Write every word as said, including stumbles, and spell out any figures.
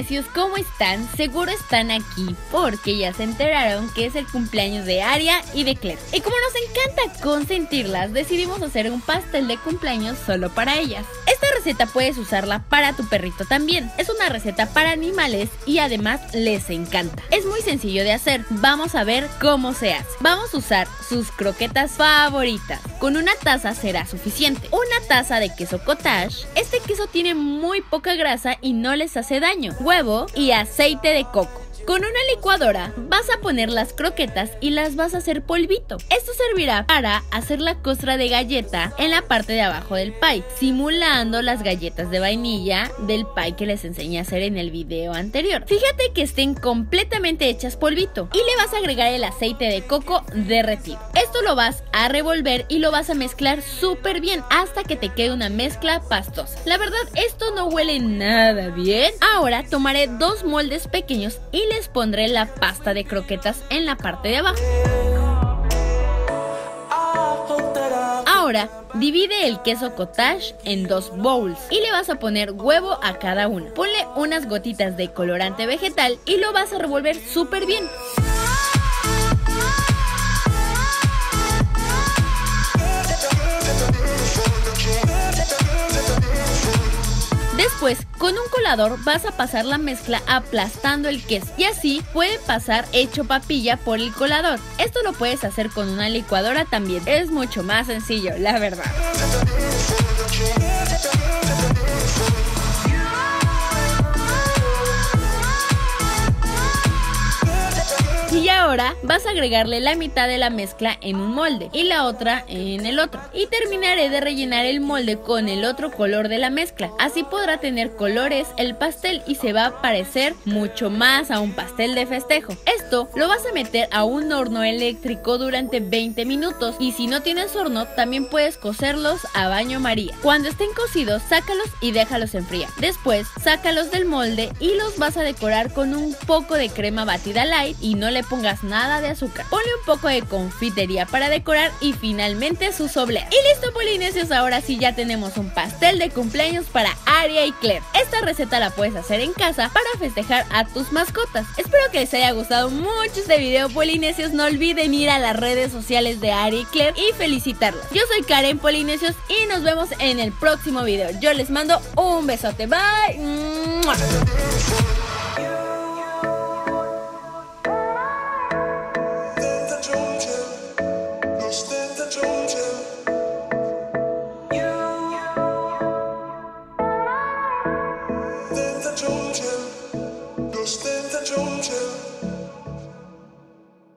Polinesios, ¿cómo están? Seguro están aquí porque ya se enteraron que es el cumpleaños de Aria y de Claire. Y como nos encanta consentirlas, decidimos hacer un pastel de cumpleaños solo para ellas. Esta receta puedes usarla para tu perrito también. Es una receta para animales y además les encanta. Es muy sencillo de hacer. Vamos a ver cómo se hace. Vamos a usar sus croquetas favoritas. Con una taza será suficiente. Una taza de queso cottage. Este queso tiene muy poca grasa y no les hace daño. Huevo y aceite de coco. Con una licuadora vas a poner las croquetas y las vas a hacer polvito. Esto servirá para hacer la costra de galleta en la parte de abajo del pie, simulando las galletas de vainilla del pie que les enseñé a hacer en el video anterior. Fíjate que estén completamente hechas polvito y le vas a agregar el aceite de coco derretido. Esto lo vas a revolver y lo vas a mezclar súper bien hasta que te quede una mezcla pastosa. La verdad, esto no huele nada bien. Ahora tomaré dos moldes pequeños y les Les pondré la pasta de croquetas en la parte de abajo. Ahora divide el queso cottage en dos bowls y le vas a poner huevo a cada uno. Ponle unas gotitas de colorante vegetal y lo vas a revolver súper bien. Después, con un colador vas a pasar la mezcla aplastando el queso y así puede pasar hecho papilla por el colador. Esto lo puedes hacer con una licuadora también. Es mucho más sencillo, la verdad. Y ahora vas a agregarle la mitad de la mezcla en un molde y la otra en el otro. Y terminaré de rellenar el molde con el otro color de la mezcla. Así podrá tener colores el pastel y se va a parecer mucho más a un pastel de festejo. Esto lo vas a meter a un horno eléctrico durante veinte minutos. Y si no tienes horno, también puedes cocerlos a baño María. Cuando estén cocidos, sácalos y déjalos enfriar. Después, sácalos del molde y los vas a decorar con un poco de crema batida light y no le pongas nada de azúcar. Ponle un poco de confitería para decorar y finalmente sus obleas. Y listo, polinesios, ahora sí ya tenemos un pastel de cumpleaños para Aria y Claire. Esta receta la puedes hacer en casa para festejar a tus mascotas. Espero que les haya gustado mucho este video, polinesios. No olviden ir a las redes sociales de Aria y Claire y felicitarlos. Yo soy Karen, polinesios, y nos vemos en el próximo video. Yo les mando un besote. Bye. ¡Mua! Soldier.